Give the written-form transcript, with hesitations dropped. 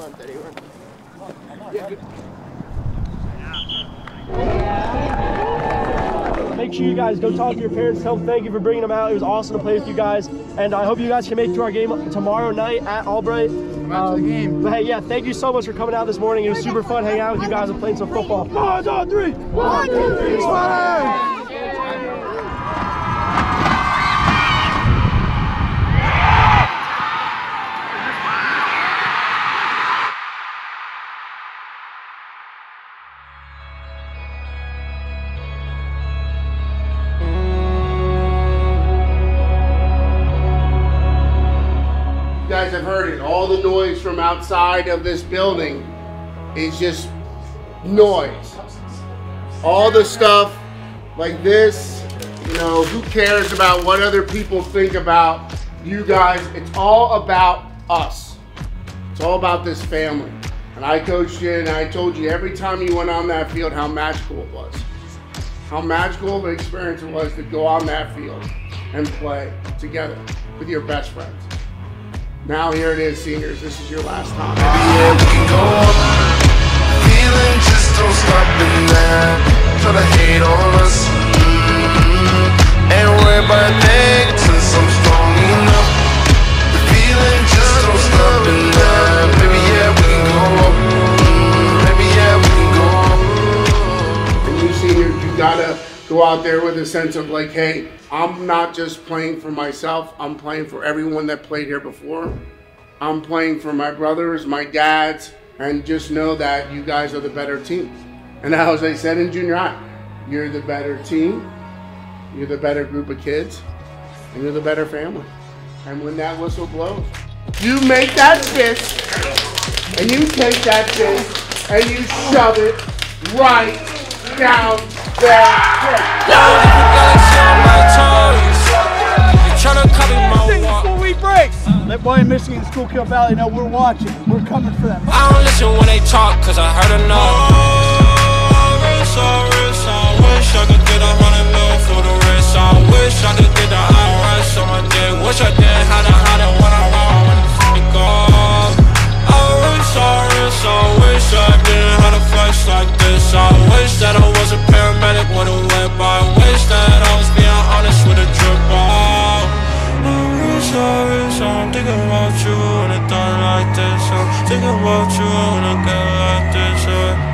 month anywhere. Make sure you guys go talk to your parents, tell them thank you for bringing them out. It was awesome to play with you guys, and I hope you guys can make it to our game tomorrow night at Albright. Come out to the game. But hey, yeah, thank you so much for coming out this morning. It was super fun hanging out with you guys and playing some football. 1, 2, 3. 1, 2, 3. Swag! You guys have heard it. All the noise from outside of this building is just noise. All the stuff like this, you know, who cares about what other people think about you guys? It's all about us. It's all about this family. And I coached you and I told you every time you went on that field how magical it was. How magical of an experience it was to go on that field and play together with your best friends. Now here it is, seniors. This is your last time. Yeah, we can go on. Feeling just don't stop in there. Try to hate on us. Ain't worried about things since I'm strong enough. The feeling just don't stop in there. Baby, yeah, we can go on. Baby, yeah, we can go on. And you seniors, you gotta go out there with a sense of like, hey, I'm not just playing for myself, I'm playing for everyone that played here before. I'm playing for my brothers, my dads, and just know that you guys are the better team. And as I said in junior high, you're the better team, you're the better group of kids, and you're the better family. And when that whistle blows, you make that fist, and you take that fist, and you shove it right down Let William Michigan Schuylkill Valley know we're watching. We're coming for them. I don't listen when they talk, cause I heard enough. I wish I could get 100 mil for the rest. I wish I could get the IRS on my dick. Wish I didn't have to hide it when I ride when the f***ing go. I wish I didn't have to flex like this. I wish that I was a paramedic with a whip. I wish that I was being honest with a drip ball. I'm thinking about you when it's done like this. I'm thinking about you when I get like this.